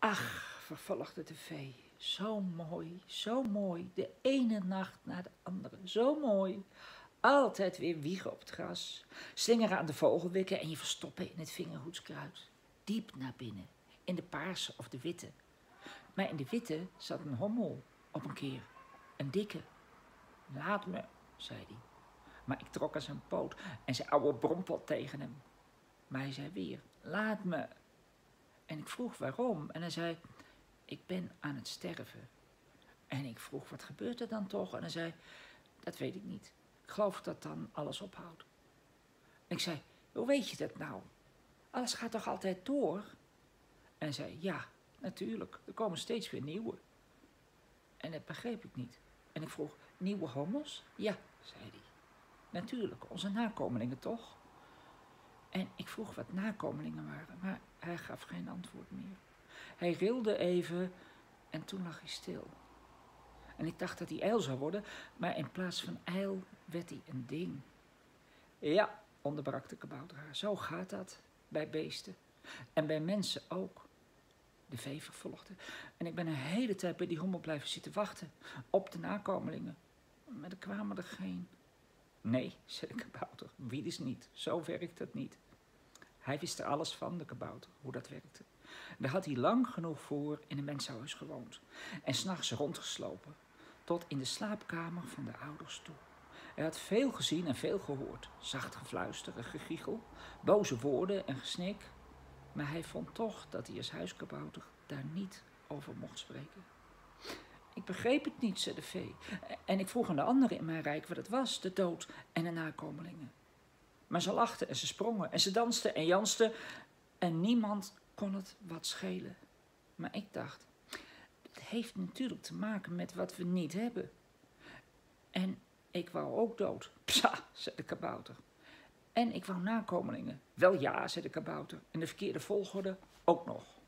Ach, vervolgde de vee, zo mooi, zo mooi. De ene nacht na de andere, zo mooi. Altijd weer wiegen op het gras, slingeren aan de vogelwikken en je verstoppen in het vingerhoedskruid. Diep naar binnen, in de paarse of de witte. Maar in de witte zat een hommel op een keer, een dikke. Laat me, zei hij. Maar ik trok aan zijn poot en zijn oude brompot tegen hem. Maar hij zei weer, laat me. En ik vroeg waarom en hij zei, ik ben aan het sterven. En ik vroeg, wat gebeurt er dan toch? En hij zei, dat weet ik niet. Ik geloof dat dan alles ophoudt. En ik zei, hoe weet je dat nou? Alles gaat toch altijd door? En hij zei, ja, natuurlijk. Er komen steeds weer nieuwe. En dat begreep ik niet. En ik vroeg, nieuwe hommels? Ja, zei hij. Natuurlijk, onze nakomelingen toch? En ik vroeg wat nakomelingen waren, maar hij gaf geen antwoord meer. Hij rilde even en toen lag hij stil. En ik dacht dat hij ijl zou worden, maar in plaats van ijl werd hij een ding. Ja, onderbrak de kabouter haar, zo gaat dat bij beesten. En bij mensen ook. De vee vervolgde. En ik ben een hele tijd bij die hommel blijven zitten wachten, op de nakomelingen. Maar er kwamen er geen. Nee, zei de kabouter, wie dus niet, zo werkt dat niet. Hij wist er alles van, de kabouter, hoe dat werkte. Daar had hij lang genoeg voor in een mensenhuis gewoond en 's nachts rondgeslopen, tot in de slaapkamer van de ouders toe. Hij had veel gezien en veel gehoord, zacht gefluister en gegiegel, boze woorden en gesnik, maar hij vond toch dat hij als huiskabouter daar niet over mocht spreken. Ik begreep het niet, zei de vee, en ik vroeg aan de anderen in mijn rijk wat het was, de dood en de nakomelingen. Maar ze lachten en ze sprongen en ze dansten en jansten en niemand kon het wat schelen. Maar ik dacht, het heeft natuurlijk te maken met wat we niet hebben. En ik wou ook dood. Psa, zei de kabouter. En ik wou nakomelingen. Wel ja, zei de kabouter. En de verkeerde volgorde ook nog.